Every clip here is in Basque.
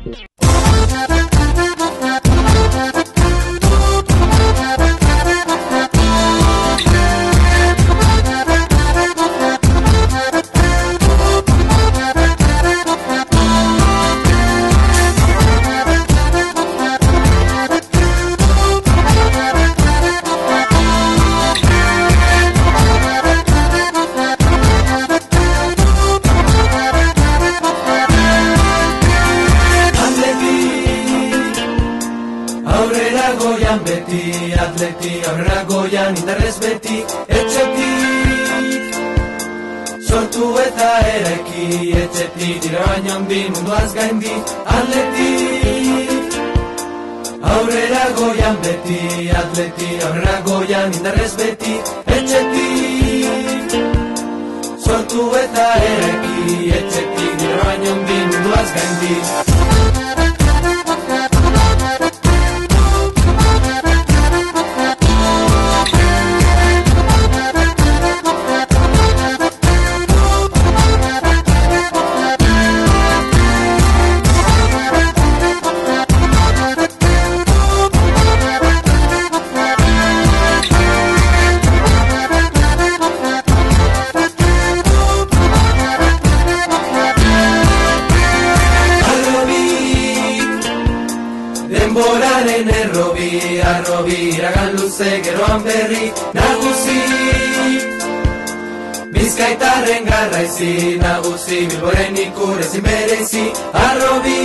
Atleti, aurrera goian indarrez beti, etxetik sortu eta eraiki, etxetik dira baino handi munduaz gaindi. Atletik, aurrera goian beti, atleti, aurrera goian indarrez beti, etxetik sortu eta eraiki, etxetik dira baino handi munduaz gaindi. Denboraren arrobi, iragan luze geroan berri nagusi. Bizkaitarren garraizi nagusi, Bilboren ikur ezin bereizi. Arrobi,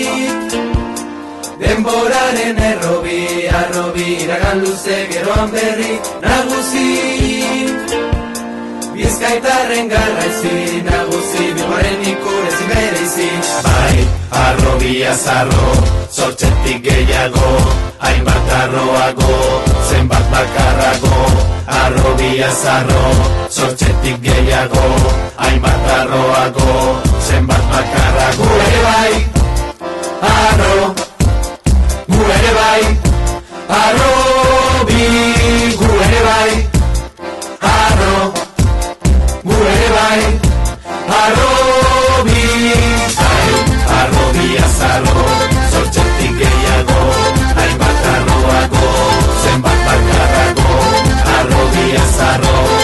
denboraren arrobi, iragan luze geroan berri nagusi. Bizkaitarren garraizi nagusi, Bilboren ikur ezin bereizi. Bai, arrobia zarro, sortxetik gehiago, hainbat arroago, zenbat bakarrago. Arrobia zarro, sortxetik gehiago, hainbat arroago, zenbat bakarrago. Gu ere bai, arro, gu ere bai, arrobi, gu ere bai, arro, gu ere bai, arrobi. Arrobia zarro, sortxetik gehiago, hainbat arroago, zenbat bakarrago. Arrobia zarro,